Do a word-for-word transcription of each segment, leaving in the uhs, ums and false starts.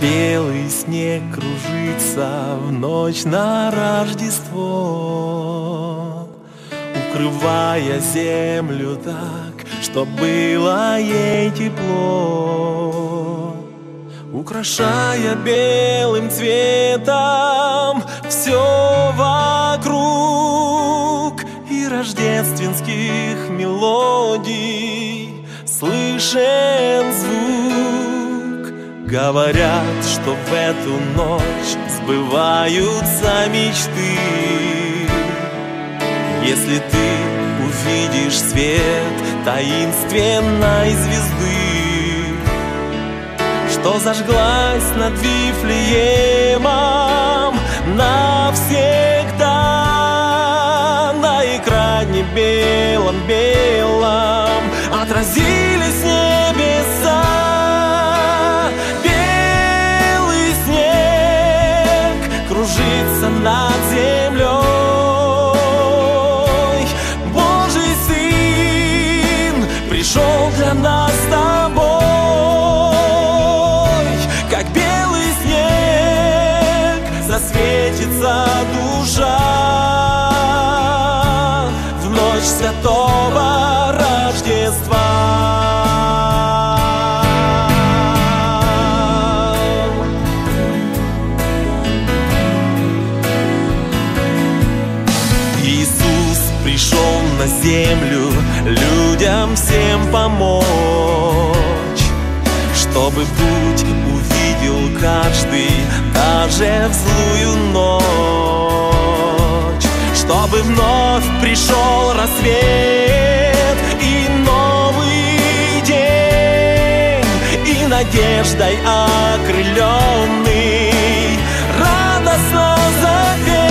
Белый снег кружится в ночь на Рождество, укрывая землю так, чтоб было ей тепло, украшая белым цветом все вокруг, и рождественских мелодий слышен звук. Говорят, что в эту ночь сбываются мечты. Если ты увидишь свет таинственной звезды, что зажглась над Вифлеемом навсегда, на экране белом-белом отразились небеса. Кружится над землей. Божий Сын пришел для нас с тобой. Как белый снег засветится душа в ночь святого Рождества. Пришел на землю людям всем помочь, чтобы путь увидел каждый, даже в злую ночь, чтобы вновь пришел рассвет и новый день, и надеждой окрыленный радостно запел.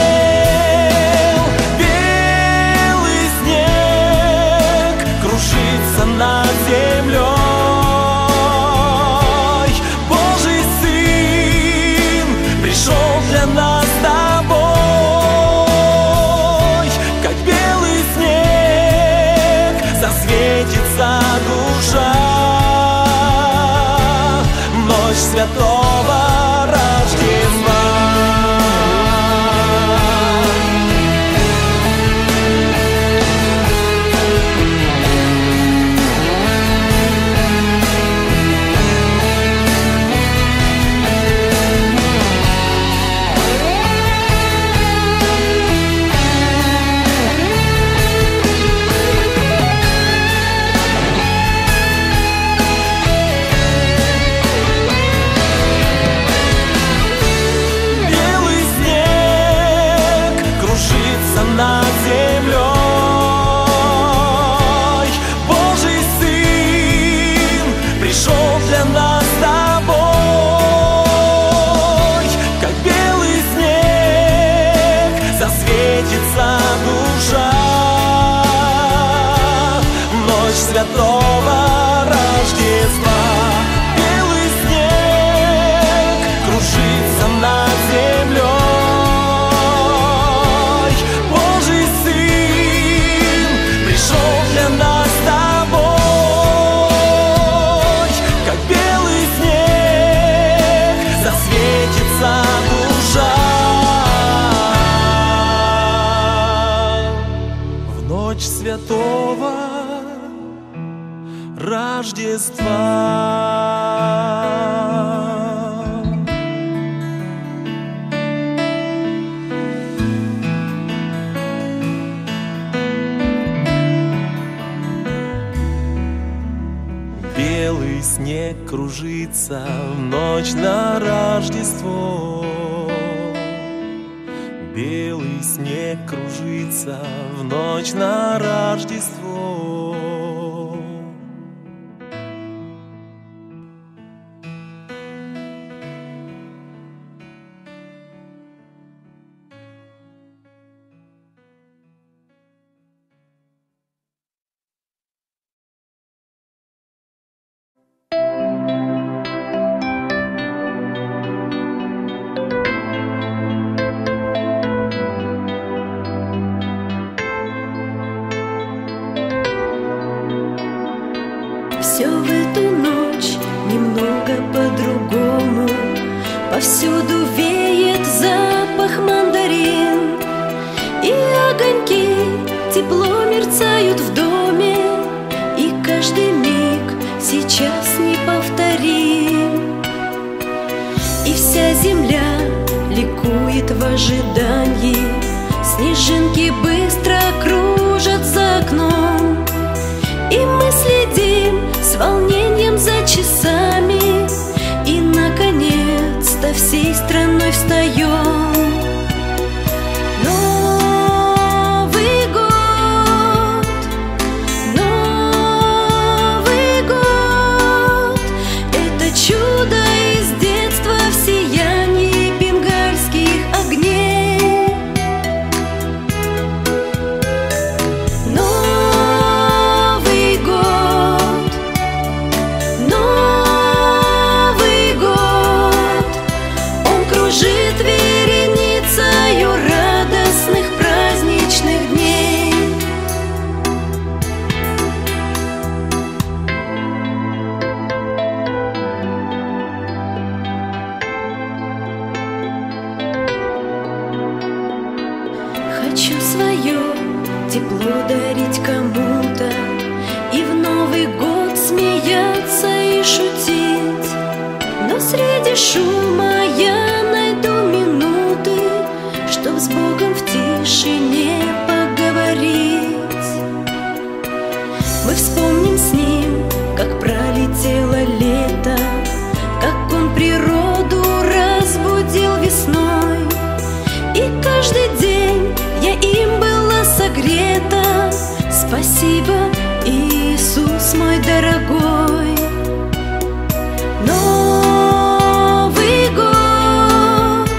Над землей Божий Сын пришел для нас с тобой. Как белый снег засветится душа в ночь святого Рождества. Над землей Божий Сын пришел для нас с тобой. Как белый снег засветится душа в ночь святого Рождества. Белый снег кружится над землей. Для нас с тобой, как белый снег засветится душа в ночь святого Рождества. Белый снег кружится в ночь на Рождество. Белый снег кружится в ночь на Рождество. тепло мерцают в доме, и каждый миг сейчас неповторим. И вся земля ликует в ожидании, снежинки быстро кружат за окном, и мы следим с волнением за часами, и наконец-то всей страной встаем. Новый год, Новый год, это чудо из детства в сиянии бенгальских огней. Новый год, Новый год, он кружит вереницею радостных праздничных дней. Хочу свое тепло дарить кому-то, и в Новый год смеяться и шутить. Но среди шума я найду минуты, чтоб с Богом в тишине поговорить. Мы вспомним с Ним, как пролетело лето, как Он природу разбудил весной. И каждый день я им была согрета. Спасибо, Иисус мой дорогой. Новый год,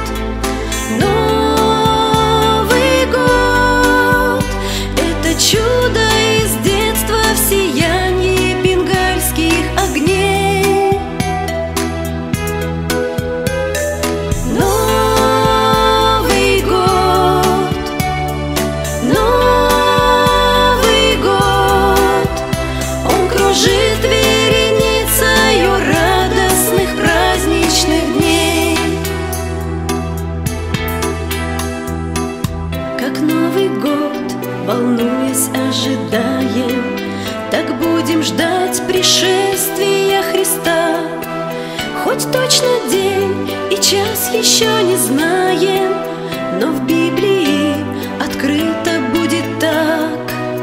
Новый год, это чудо из детства в сиянии бенгальских огней. Новый год, Новый год, он кружит вереницею радостных праздничных дней. Как Новый год, волнуясь, ожидаем, так будем ждать пришествия Христа. Хоть точно день и час еще не знаем, но в Библии открыто будет так.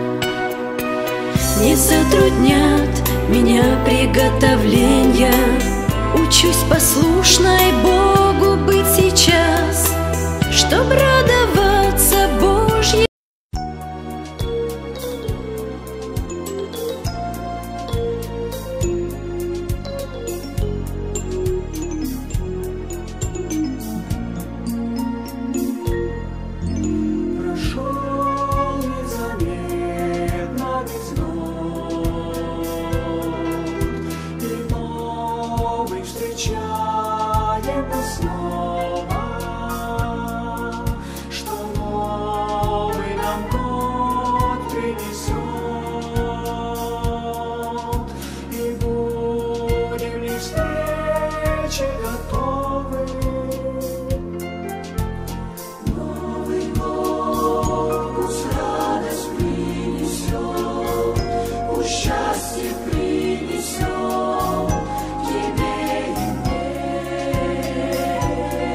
Не затруднят меня приготовления, учусь послушной Богу быть сейчас, чтоб радоваться Божьей. Прошел незаметно весь год, и новый встречаем мы снова, что новый нам год принесет, и будем ли встрече готовы. Новый год пусть радость принесет, пусть счастье принесет тебе и мне.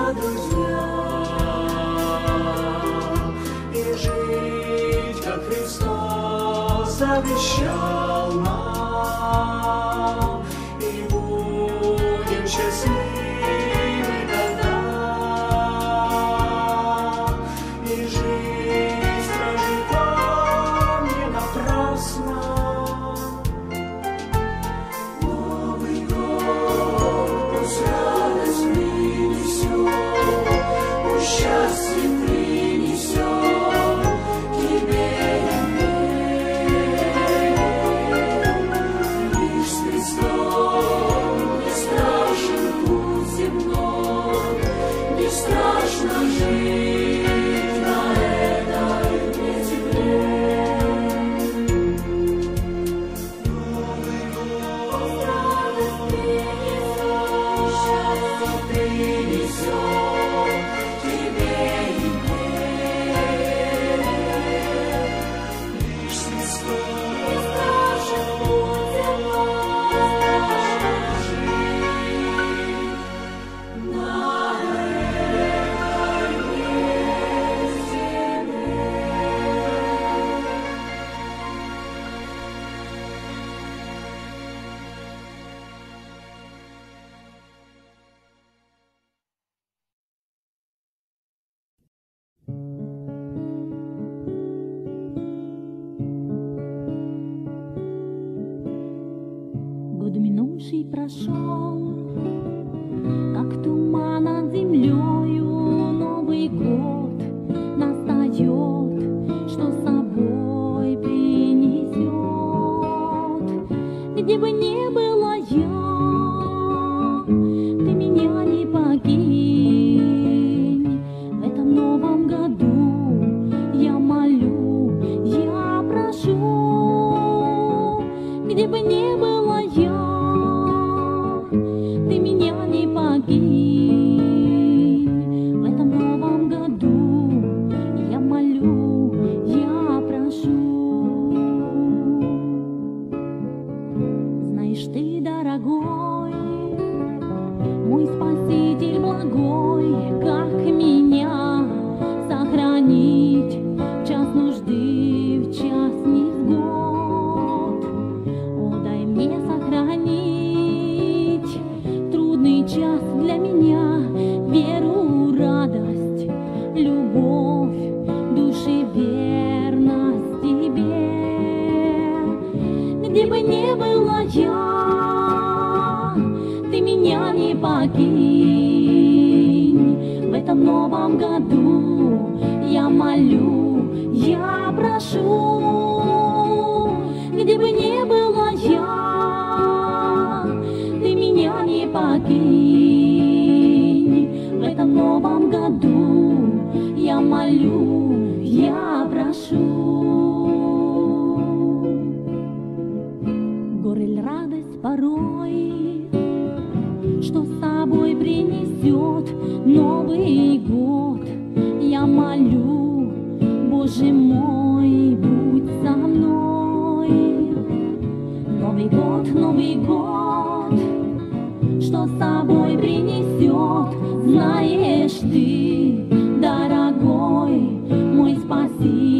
друзья, и жить, как Христос завещал нам, и будем счастливы тогда, и жизнь прожита не напрасно. Новый год пусть радость принесет, пусть счастье принесет тебе и мне. Лишь с Христом не страшен путь земной, не страшно жить на этой земле. Новый год радость принесет, счастье принесет тебе и мне. Лишь с Христом не страшен путь земной, не страшно жить на этой земле. Год минувший прошел, как туман над землею. Новый год настает, что с собой принесет. Где бы ни была я, ты меня не покинь. В этом новом году я молю, я прошу. Где бы ни была я, ты меня не покинь. В этом новом году я молю, я прошу. Знаешь ты, дорогой, мой Спаситель благой, как меня сохранить в час нужды, в час невзгод. О, дай мне сохранить трудный час для меня, веру, радость, любовь, души, верность тебе. Где бы ни была я, ты меня не покинь. В этом новом году я молю, я прошу. Где бы ни была я, ты меня не покинь. В этом новом году я молю, я прошу. Горе радость порой, что с собой принесет Новый год. Я молю, Боже мой, будь со мной. Новый год, Новый год, что с собой принесет, знаешь ты, дорогой мой Спаситель.